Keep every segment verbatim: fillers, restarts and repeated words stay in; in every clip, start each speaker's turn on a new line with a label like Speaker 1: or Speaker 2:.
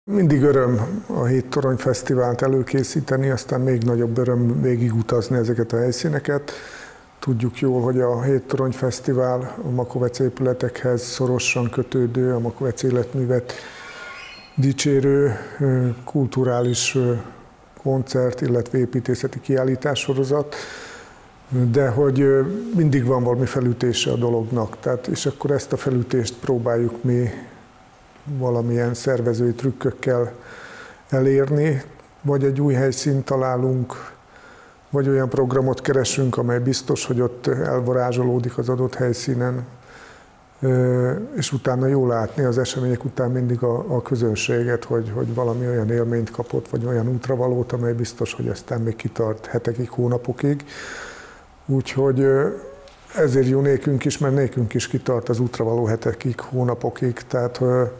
Speaker 1: Mindig öröm a Hét Torony Fesztivált előkészíteni, aztán még nagyobb öröm végigutazni ezeket a helyszíneket. Tudjuk jól, hogy a Hét Torony Fesztivál a Makovec épületekhez szorosan kötődő, a Makovec életművet dicsérő kulturális koncert, illetve építészeti kiállítássorozat, de hogy mindig van valami felütése a dolognak, tehát, és akkor ezt a felütést próbáljuk mi valamilyen szervezői trükkökkel elérni, vagy egy új helyszínt találunk, vagy olyan programot keresünk, amely biztos, hogy ott elvarázsolódik az adott helyszínen, és utána jó látni az események után mindig a, a közönséget, hogy, hogy valami olyan élményt kapott, vagy olyan útravalót, amely biztos, hogy aztán még kitart hetekig, hónapokig. Úgyhogy ezért jó nékünk is, mert nékünk is kitart az útravaló hetekig, hónapokig, tehát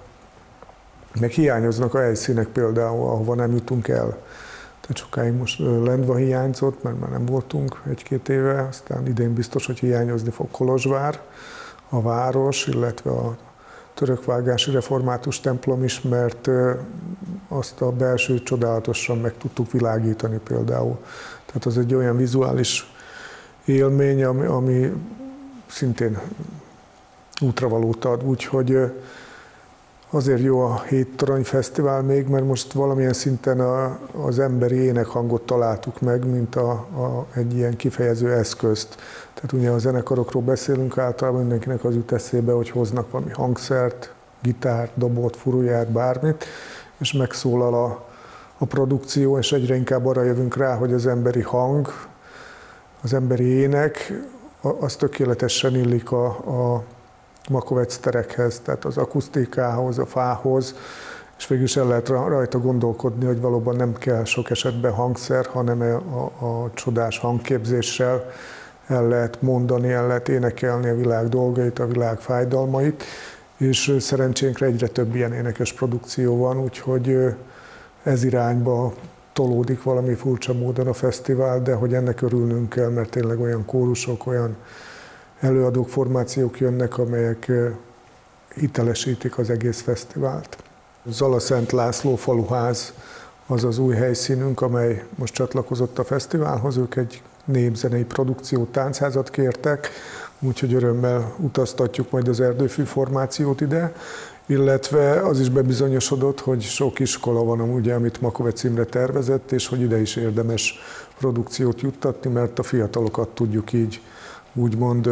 Speaker 1: meg hiányoznak a helyszínek például, ahova nem jutunk el. Tehát sokáig most Lendva hiányzott, mert már nem voltunk egy-két éve, aztán idén biztos, hogy hiányozni fog Kolozsvár, a város, illetve a törökvágási református templom is, mert azt a belsőt csodálatosan meg tudtuk világítani például. Tehát az egy olyan vizuális élmény, ami, ami szintén útravalót ad, úgyhogy azért jó a Hét Torony Fesztivál még, mert most valamilyen szinten a, az emberi énekhangot találtuk meg, mint a, a, egy ilyen kifejező eszközt. Tehát ugye a zenekarokról beszélünk, általában mindenkinek az jut eszébe, hogy hoznak valami hangszert, gitárt, dobot, furuját, bármit, és megszólal a, a produkció, és egyre inkább arra jövünk rá, hogy az emberi hang, az emberi ének, az tökéletesen illik a, a Makovec terekhez, tehát az akusztikához, a fához, és végül is el lehet rajta gondolkodni, hogy valóban nem kell sok esetben hangszer, hanem a, a csodás hangképzéssel el lehet mondani, el lehet énekelni a világ dolgait, a világ fájdalmait, és szerencsénkre egyre több ilyen énekes produkció van, úgyhogy ez irányba tolódik valami furcsa módon a fesztivál, de hogy ennek örülnünk kell, mert tényleg olyan kórusok, olyan előadók, formációk jönnek, amelyek hitelesítik az egész fesztivált. Zalaszent László faluház az az új helyszínünk, amely most csatlakozott a fesztiválhoz. Ők egy népzenei produkció, táncházat kértek, úgyhogy örömmel utaztatjuk majd az Erdőfű formációt ide, illetve az is bebizonyosodott, hogy sok iskola van ugye, amit Makovec Imre tervezett, és hogy ide is érdemes produkciót juttatni, mert a fiatalokat tudjuk így úgymond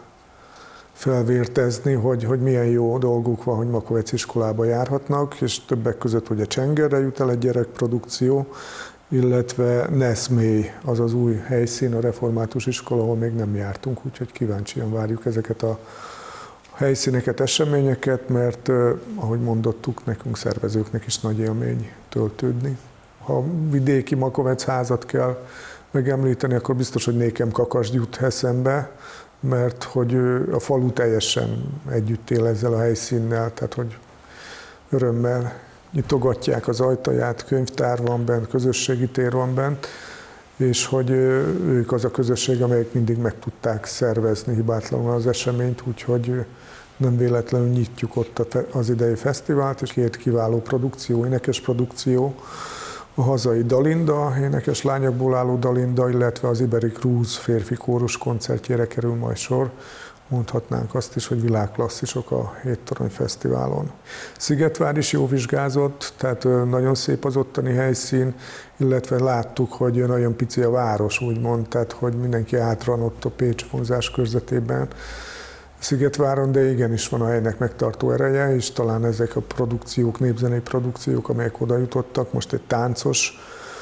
Speaker 1: felvértezni, hogy, hogy milyen jó dolguk van, hogy Makovec iskolába járhatnak, és többek között, hogy a Csengerre jut el egy gyerekprodukció, illetve Neszmély, az az új helyszín, a református iskola, ahol még nem jártunk, úgyhogy kíváncsian várjuk ezeket a helyszíneket, eseményeket, mert ahogy mondottuk, nekünk szervezőknek is nagy élmény töltődni. Ha vidéki Makovec házat kell megemlíteni, akkor biztos, hogy nékem Kakasd jut eszembe, mert hogy a falu teljesen együtt él ezzel a helyszínnel, tehát hogy örömmel nyitogatják az ajtaját, könyvtár van bent, közösségi tér van bent, és hogy ők az a közösség, amelyek mindig meg tudták szervezni hibátlanul az eseményt, úgyhogy nem véletlenül nyitjuk ott az idei fesztivált, és két kiváló produkció, énekes produkció, a hazai Dalinda, énekes lányokból álló Dalinda, illetve az Iberi Cruz férfi kórus koncertjére kerül majd sor. Mondhatnánk azt is, hogy világklasszisok a Hét Torony Fesztiválon. Szigetvár is jó vizsgázott, tehát nagyon szép az ottani helyszín, illetve láttuk, hogy nagyon pici a város, úgymond, tehát hogy mindenki átran ott a Pécs vonzás körzetében. Szigetváron, de igenis van a helynek megtartó ereje, és talán ezek a produkciók, népzenei produkciók, amelyek oda jutottak, most egy táncos,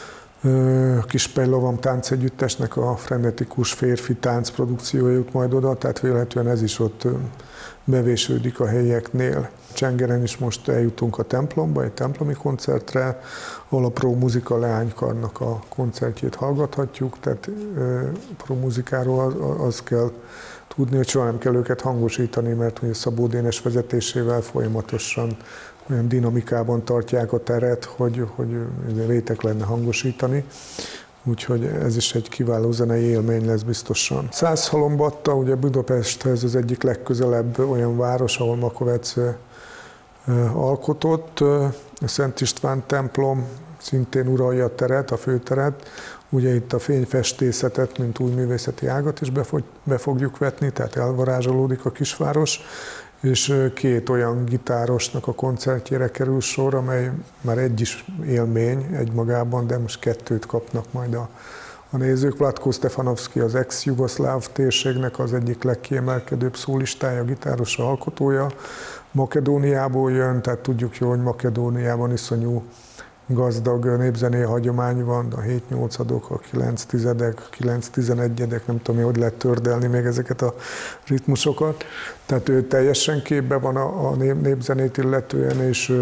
Speaker 1: Kispejlovam táncegyüttesnek a frenetikus férfi táncprodukciója jut majd oda, tehát véletlenül ez is ott bevésődik a helyieknél. Csengeren is most eljutunk a templomba, egy templomi koncertre, ahol a Pro Muzika leánykarnak a koncertjét hallgathatjuk, tehát Pro Muzikáról az, az kell tudni, hogy soha nem kell őket hangosítani, mert ugye Szabó Dénes vezetésével folyamatosan olyan dinamikában tartják a teret, hogy, hogy rétek lenne hangosítani. Úgyhogy ez is egy kiváló zenei élmény lesz biztosan. Szászhalombatta, ugye Budapesthez az egyik legközelebb olyan város, ahol Makovec alkotott. A Szent István templom szintén uralja a teret, a főteret. Ugye itt a fényfestészetet, mint új művészeti ágat is be fogjuk vetni, tehát elvarázsolódik a kisváros, és két olyan gitárosnak a koncertjére kerül sor, amely már egy is élmény egymagában, de most kettőt kapnak majd a, a nézők. Vlatko Stefanovski az ex-jugoszláv térségnek az egyik legkiemelkedőbb szólistája, gitárosa, alkotója. Makedóniából jön, tehát tudjuk jó, hogy Makedóniában iszonyú gazdag népzené hagyomány van, a hét nyolcadok, a kilenc tizedek, a kilenc tizenegyedek, nem tudom, hogy lehet tördelni még ezeket a ritmusokat. Tehát ő teljesen képben van a, a népzenét illetően, és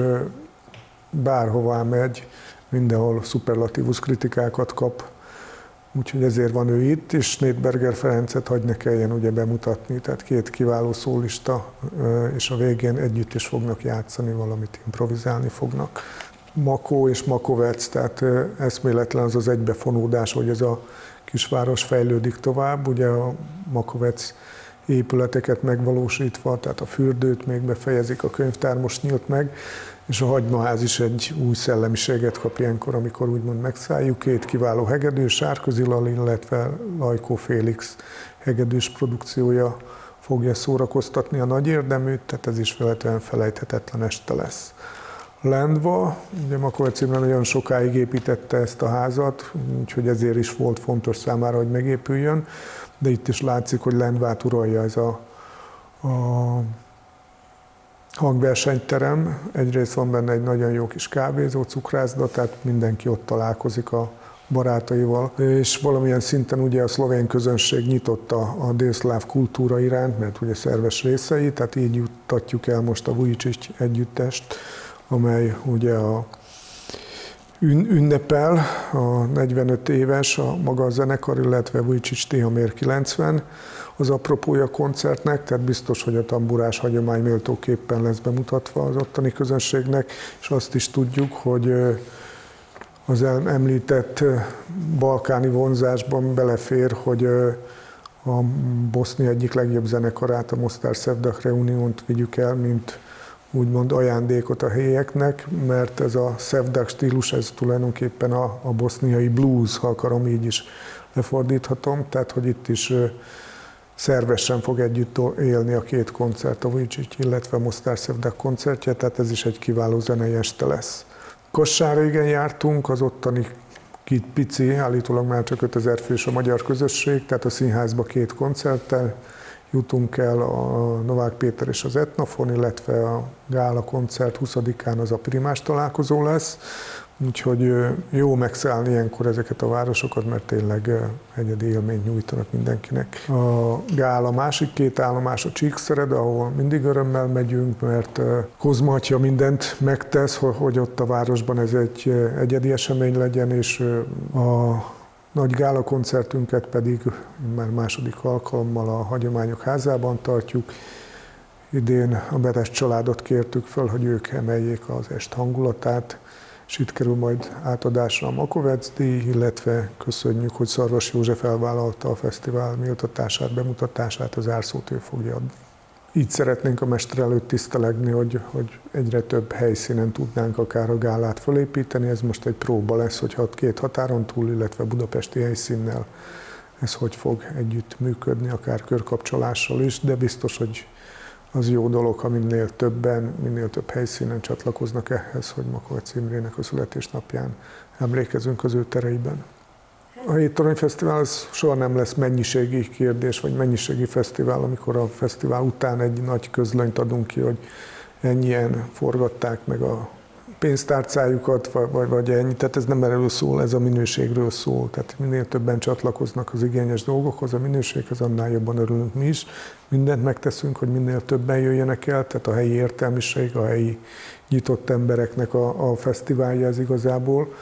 Speaker 1: bárhová megy, mindenhol szuperlatívus kritikákat kap. Úgyhogy ezért van ő itt, és Snédberger Ferencet hagy ne kelljen ugye bemutatni, tehát két kiváló szólista, és a végén együtt is fognak játszani, valamit improvizálni fognak. Makó és Makovec, tehát eszméletlen az az egybefonódás, hogy ez a kisváros fejlődik tovább. Ugye a Makovec épületeket megvalósítva, tehát a fürdőt még befejezik, a könyvtár most nyílt meg, és a hagymaház is egy új szellemiséget kap ilyenkor, amikor úgymond megszálljuk. Két kiváló hegedűs, Sárközi Lali, illetve Lajkó Félix hegedűs produkciója fogja szórakoztatni a nagy érdeműt, tehát ez is véletlenül felejthetetlen este lesz. Lendva, ugye Makovec Imre nagyon sokáig építette ezt a házat, úgyhogy ezért is volt fontos számára, hogy megépüljön, de itt is látszik, hogy Lendvát uralja ez a, a hangversenyterem. Egyrészt van benne egy nagyon jó kis kávézó, cukrászda, tehát mindenki ott találkozik a barátaival, és valamilyen szinten ugye a szlovén közönség nyitott a, a délszláv kultúra iránt, mert ugye szerves részei, tehát így juttatjuk el most a Vujicic együttest, amely ugye a ünnepel, a negyvenöt éves a maga a zenekar, illetve Vujicic Tihamér kilencven az apropója koncertnek, tehát biztos, hogy a tamburás hagyomány méltóképpen lesz bemutatva az ottani közönségnek, és azt is tudjuk, hogy az említett balkáni vonzásban belefér, hogy a Bosznia egyik legjobb zenekarát, a Mostar Sevdah Reuniont vigyük el, mint úgymond ajándékot a helyieknek, mert ez a Sevdah stílus, ez tulajdonképpen a, a boszniai blues, ha akarom, így is lefordíthatom, tehát hogy itt is szervesen fog együtt élni a két koncert, a Vujicic, illetve a Mostar Sevdah koncertje, tehát ez is egy kiváló zenei este lesz. Kossára igen jártunk, az ottani pici, állítólag már csak ötezer fős a magyar közösség, tehát a színházba két koncerttel jutunk el, a Novák Péter és az Etnafon, illetve a gála koncert huszadikán az a primás találkozó lesz, úgyhogy jó megszállni ilyenkor ezeket a városokat, mert tényleg egyedi élményt nyújtanak mindenkinek. A gála másik két állomás a Csíkszered, ahol mindig örömmel megyünk, mert Kozma atya mindent megtesz, hogy ott a városban ez egy egyedi esemény legyen, és a nagy gála koncertünket pedig már második alkalommal a Hagyományok Házában tartjuk. Idén a Beres családot kértük föl, hogy ők emeljék az est hangulatát, és itt kerül majd átadásra a Makovec díj, illetve köszönjük, hogy Szarvas József elvállalta a fesztivál méltatását, bemutatását, az zárszót ő fogja adni. Így szeretnénk a mester előtt tisztelegni, hogy, hogy egyre több helyszínen tudnánk akár a gálát felépíteni. Ez most egy próba lesz, hogyha két határon túl, illetve budapesti helyszínnel ez hogy fog együtt működni, akár körkapcsolással is, de biztos, hogy az jó dolog, ha minél többen, minél több helyszínen csatlakoznak ehhez, hogy Makovec Imrének a születésnapján emlékezünk az ő tereiben. A Hét Torony Fesztivál az soha nem lesz mennyiségi kérdés, vagy mennyiségi fesztivál, amikor a fesztivál után egy nagy közlönyt adunk ki, hogy ennyien forgatták meg a pénztárcájukat, vagy, vagy ennyi. Tehát ez nem erről szól, ez a minőségről szól. Tehát minél többen csatlakoznak az igényes dolgokhoz, a minőséghez, annál jobban örülünk mi is. Mindent megteszünk, hogy minél többen jöjjenek el, tehát a helyi értelmiség, a helyi nyitott embereknek a, a fesztiválja ez igazából,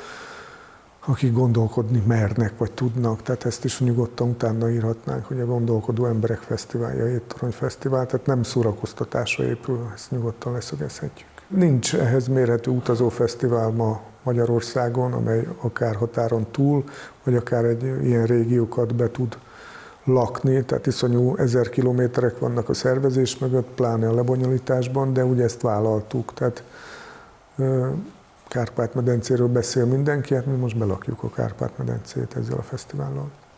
Speaker 1: akik gondolkodni mernek, vagy tudnak, tehát ezt is nyugodtan utána írhatnánk, hogy a Gondolkodó Emberek Fesztiválja, a Hét Torony Fesztivál, tehát nem szórakoztatásra épül, ezt nyugodtan leszögezhetjük. Nincs ehhez mérhető utazófesztivál ma Magyarországon, amely akár határon túl, vagy akár egy ilyen régiókat be tud lakni, tehát iszonyú ezer kilométerek vannak a szervezés mögött, pláne a lebonyolításban, de ugye ezt vállaltuk, tehát Kárpát-medencéről beszél mindenki, hát mi most belakjuk a Kárpát-medencét ezzel a fesztivállal.